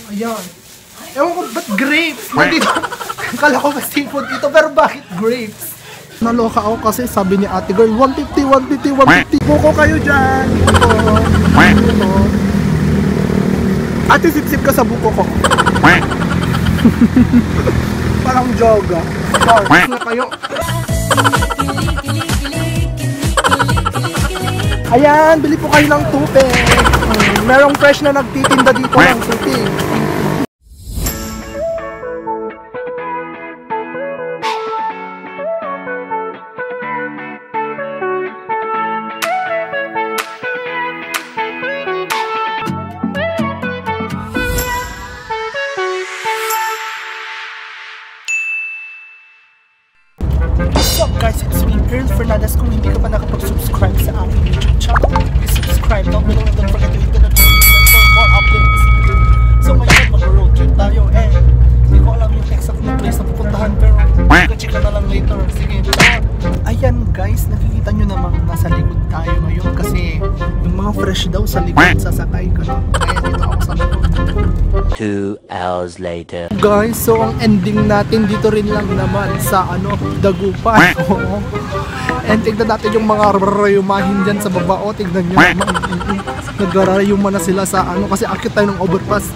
Ayan. Ewan ko, ba't grapes? Nandito. Kala ko ba seafood dito, pero bakit grapes? Naloka ako kasi sabi ni ate girl, 150, 150, 150. Buko kayo dyan. Buko. Ate, sip-sip ka sa buko ko. Parang joga. Stars na kayo. Ayan, bili po kayo ng tubig. Merong fresh na nagtitinda dito ng tubig. What's up guys, it's me, Earl Fernandez. Kung hindi ka pa nakapag-subscribe sa aking YouTube channel, please subscribe down below and don't forget to hit the notification bell for more updates. So ngayon, mag-road trip tayo hindi ko alam yung exact na place na pupuntahan pero check na lang later. Sige, ayan guys, nakikita nyo namang nasa likod tayo ngayon kasi yung mga fresh daw sa likod sasakay ka na. Kaya dito ako sa likod. 2 hours later. Guys, so ang ending natin dito rin lang naman sa Dagupan. And tignan natin yung mga rayumahin dyan sa baba. O, tignan nyo naman. Nagrarayuma na sila sa kasi akit tayo ng overpass.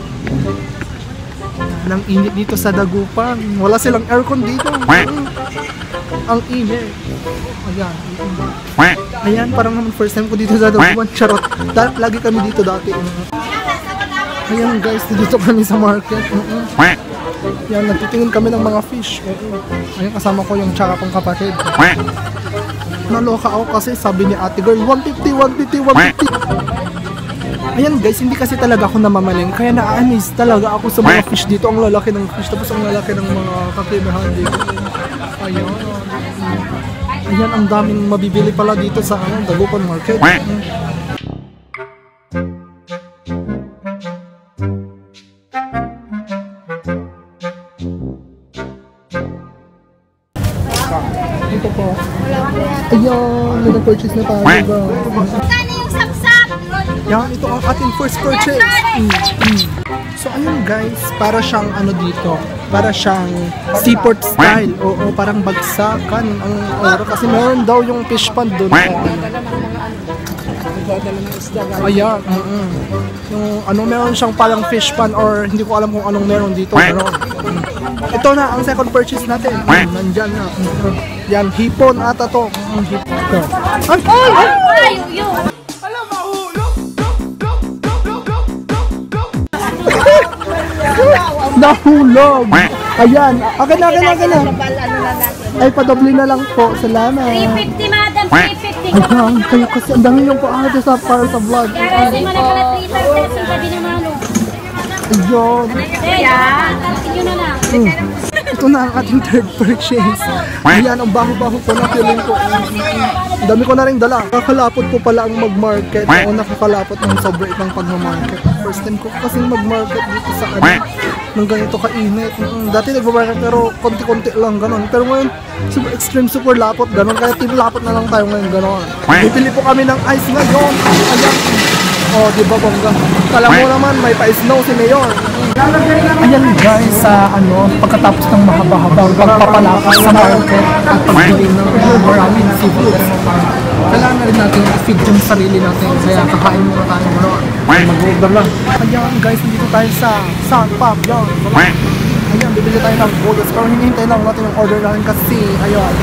Nang init dito sa Dagupan. Wala silang aircon dito. Ang init. Ayan. Ayan, parang naman first time ko dito sa Dagupan. Charot. Lagi kami dito dati. Ayan guys, dito kami sa market. Yan, nagtitingin kami ng mga fish. Ayan, kasama ko yung tsaka kong kapatid. Naloka ako kasi sabi ni ate girl, 150, 150, 150. Ayan guys, hindi kasi talaga ako namamaling. Kaya na-amaze talaga ako sa mga fish dito. Ang lalaki ng fish, tapos ang lalaki ng mga kakimahan dito. Ayan. Ayan, ang daming mabibili pala dito sa Dagupan Market. Ito po. Ayan, may na-purchase na tayo. Saan yung sapsap? Yan, ito ang ating first purchase. So ayun guys, para siyang dito, para siyang seaport style. Oo, parang bagsakan ang oro kasi meron daw yung fish pond doon. Ayan, yung meron siyang parang fish pond or hindi ko alam kung anong meron dito. Pero ito na ang second purchase natin. Nandyan na. Yan, hipon ata to. Hipon. Ay! Alam, mahulog! Nahulog! Ayan, akin na. Ay, padobli na lang po. Salamat. 350 madam, 350. Ayan, kaya kasi ang dami yung paahado sa para sa vlog. Kasi manakala 330 sabi ni Mano. Ayun. Yun na lang. Ito na ang ating third purchase. Ayan, ang baho-baho po na feeling ko. Dami ko na rin dala. Nakakalapot po pala ang mag-market. O nakakalapot ng sobrang itang pag-market. First time ko kasi mag-market dito sa nang ganito kainit. Dati nag-market pero konti-konti lang ganon. Pero ngayon, super extreme, super lapot ganon. Kaya team lapot na lang tayo ngayon ganon. Bibili po kami ng ice ngayon. Ayan. O, diba bongga? Kala mo naman, may pa-snow si Mayor. Ayan guys, pagkatapos ng mahaba-habang pagpapalakas sa market at pagbili ng maraming seafood, kailangan na rin natin i-feed yung sarili natin. Kaya kakain muna tayo ngayon. Mag-order lang. Ayan guys, dito tayo sa Sunpub. Ayan, bibili tayo ng burgers. Pero hinihintay lang natin yung order natin kasi, ayun.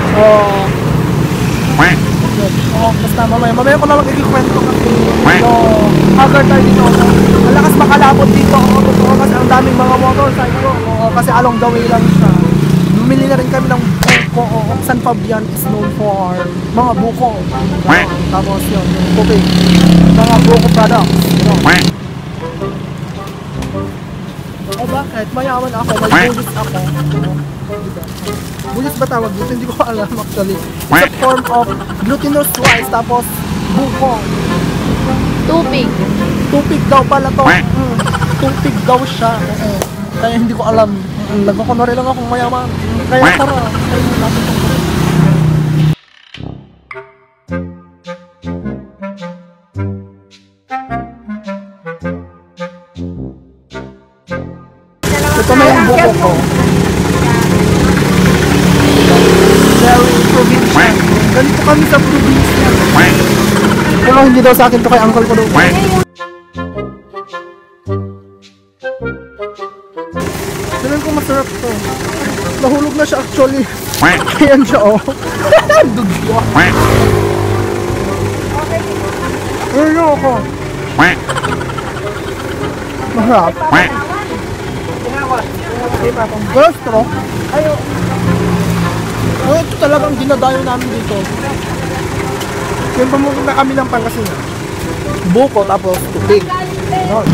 Basta mamaya ko na mag-ikwento kasi haggard tayo dito. Malakas makalapot dito kasi ang daming mga motorcycle kasi along the way lang siya. Bumili na rin kami ng buko. San Fabian is known for mga buko. Tapos yun, yung buko. Mga buko products. Bakit? Mayaman ako, may bulis ako. Bulis ba tawag dito? Hindi ko alam actually. It's a form of glutinous rice tapos buko. Tupig. Tupig daw pala to. Tupig daw siya. Kaya hindi ko alam. Nagkakunwari lang akong mayaman. Kaya tara. Ito na yung buko ko. Very provincial. Ganito kami sa probinsya. Pero hindi daw sa akin to, kay uncle ko daw. Tignan ko masarap to. Nahulog na siya actually. Ayan siya oh. Dugwa. Ayun ako. Masarap. Gusto. Ayaw. Oh, ito talagang dinadayo namin dito. Yung pamunta kami ng Pangasinan. Buko tapos tubig. Ganon.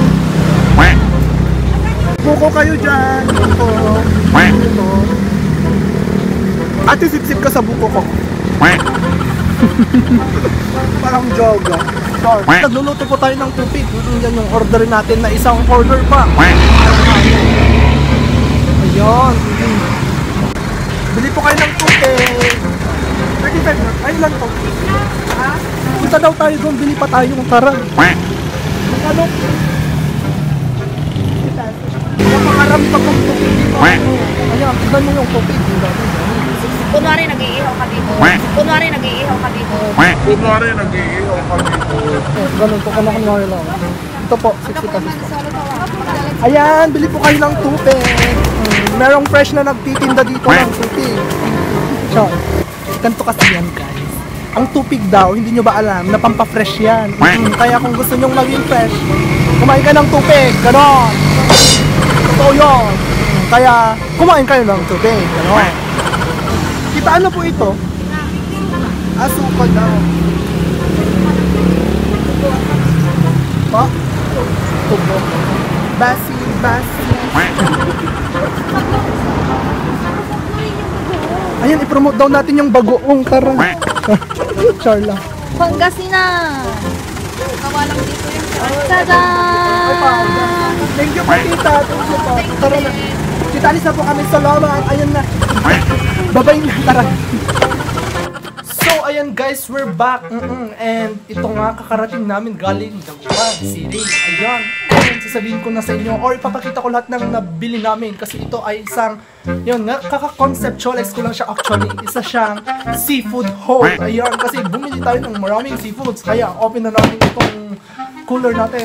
Buko kayo dyan. Buko. Ito. Ate, sip-sip ka sa buko ko. Parang joga. Nagluluto po tayo ng tubig. Yan yung order natin na isang order pa. Ayun. Bili po kayo ng tubig. 35 na. Ayun lang to. Ha? Punta daw tayo doon. Bili pa tayo ng tara. Ano? Napakarami pa kong tubig dito. Ayan, tignan mo yung tubig. Kunwari nag-iihaw ka dito. Kunwari nag-iihaw ka dito. Ganun po, kunwari lang. Ito po, 60 pesos po. Ayan, bili po kayo ng tubig. Merong fresh na nagtitinda dito ng tubig. So, ganito kasi yan guys. Ang tubig daw, hindi nyo ba alam, na pampafresh yan. Kaya kung gusto nyong maging fresh, kumain ka ng tubig, ganon. Totoo yun. Kaya, kumain kayo ng tubig, ganon. Kita ano po ito? Asukal daw. Pa? Tubo. Basi. Ayan, ipromote daw natin yung bagoong tara. Charla. Pangasinan. Kawalang dito yung tada! Thank you po, tita. Thank you po. Tara na. Tita, alis na po kami. Salamat. Ayan na. Babay na. Tara. So, ayan guys, we're back. And ito nga, kakarating namin galing Dagupan City. Ayan. And sasabihin ko na sa inyo, or ipapakita ko lahat ng nabili namin. Kasi ito ay isang, yun nga, kaka-conceptualize ko lang siya actually. Isa siyang seafood haul. Ayan, kasi bumili tayo ng maraming seafoods. Kaya, open na namin itong cooler natin.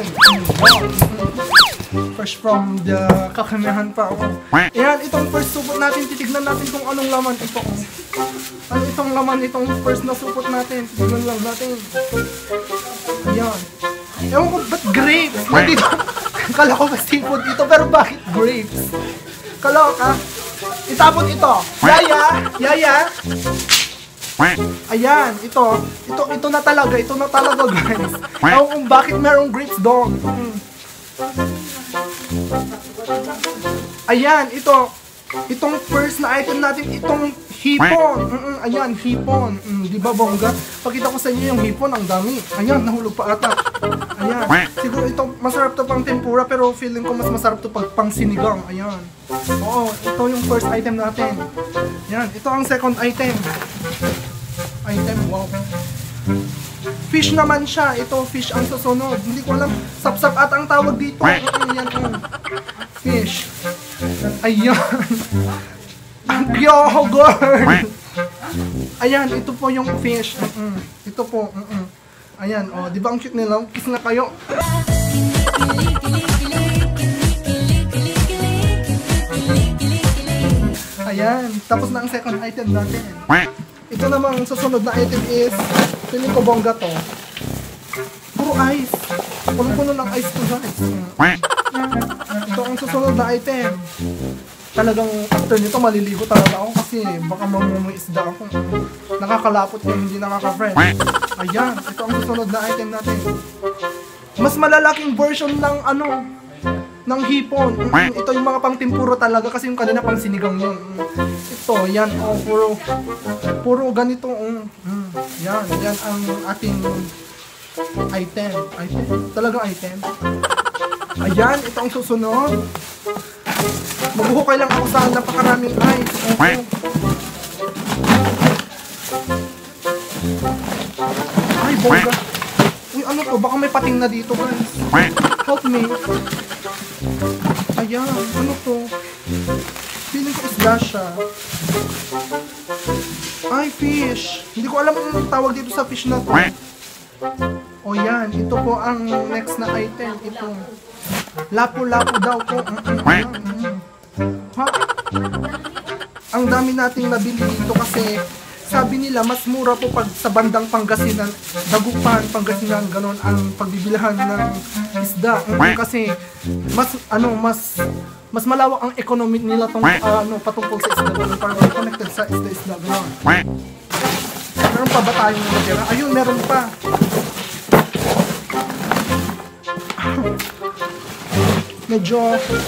Fresh from the kakamihan pa ako. Ayan, itong first supot natin, titignan natin kung anong laman ito. Ano itong laman, itong first na supot natin. Titignan lang natin. Ayan. Ewan ko, ba't grapes? Nandito, kala ko ba seafood dito, pero bakit grapes? Kala ka, itapon ito. Yaya. Ayan, ito na talaga guys. Ewan kung bakit merong grapes doon. Ayan, itong first na item natin, itong hipon. Ayan, hipon. Di ba bongga? Pakita ko sa inyo yung hipon, ang dami. Ayan, nahulog pa ata. Ayan, siguro ito, masarap to pang tempura, pero feeling ko mas masarap to pang sinigang. Ayan. Oo, ito yung first item natin. Ayan, ito ang second item. Wow. Fish naman siya. Ito, fish ang susunod. Hindi ko alam, sapsap at ang tawag dito. Ayan, fish. Ayan. Ang yogurt. Ayan, ito po yung fish. Ito po. Ayan, oh, di ba ang cute nila? Kiss na kayo. Ayan, tapos na ang second item natin. Ito namang susunod na item is, feeling ko bongga to. Puro ice. Puno-puno ng ice to guys. Ito ang susunod na item. Talagang after nito maliligo talaga ako kasi baka mamumuisda ako. Nakakalapot kung hindi nakaka-friend. Ayan, ito ang susunod na item natin. Mas malalaking version ng ng hipon. Ito yung mga pang tempura talaga kasi yung kanina pang sinigang yun. Ito, yan, puro ganito. Yan ang ating item. Talagang item. Ayan, ito ang susunod. Maghuhukay lang ako sa napakaraming ice. Ay, bongga. Uy, ano to? Baka may pating na dito, guys. Help me. Ayan, ano to? Feeling ko isda siya. Ay, fish. Hindi ko alam kung tawag dito sa fish na to. O yan, ito po ang next na item. Ito. Lapu-lapu daw po. Ha? Ang dami nating nabili dito kasi sabi nila mas mura po pag sa bandang Pangasinan, Dagupan, Pangasinan, ganon ang pagbibilhan ng isda. Kasi mas malawak ang economy nila tong patungkol sa isda, ganon, parang connected sa isda, ganon. Meron pa ba tayong natira? Ayun, meron pa. Medyo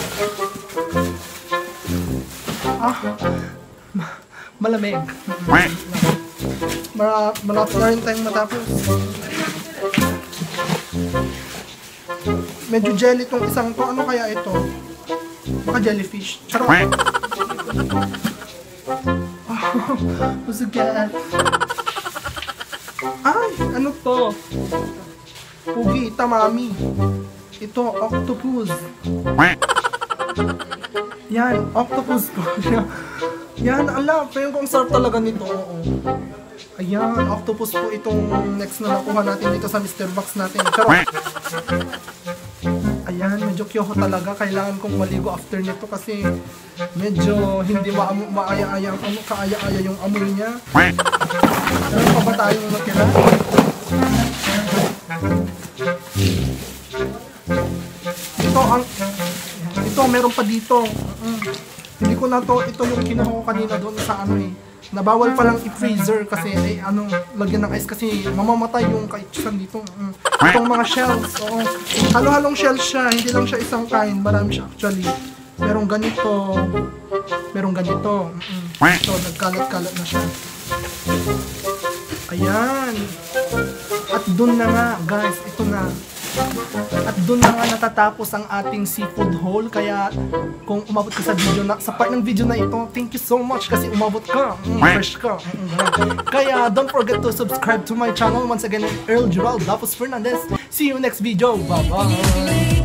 malamig. Malapit na rin tayong matapos. Medyo jelly tong isang to. Ano kaya ito? Baka jellyfish. Charot. Masugat. Ay, ano to? Pugi, tamami. Ito, octopus. Yan, octopus po siya. Yan, ala, pero kung sarap talaga nito. Oo. Ayan, octopus po itong next na nakuha natin dito sa Mr. Box natin. Pero, ayan, medyo kyoho talaga. Kailangan kong maligo after nito kasi medyo hindi maaya-aya kaaya-aya yung amoy niya. Meron pa ba tayong natira? Ito, meron pa dito. Hindi ko na to, ito yung kinuha ko kanina doon sa nabawal pa lang i-freezer kasi lagyan ng ice kasi mamamatay yung kaitsusan dito. Itong mga shells, oo. Halo-halong shells siya, hindi lang siya isang kind, marami siya actually. Merong ganito. Ito, nagkalat-kalat na siya. Ayan. At doon na nga, guys, ito na. At doon na nga natatapos ang ating seafood haul. Kaya kung umabot ka sa part ng video na ito, thank you so much kasi umabot ka, fresh ka. Kaya don't forget to subscribe to my channel. Once again, I'm Earl Joel Dapos Fernandez. See you next video. Bye bye.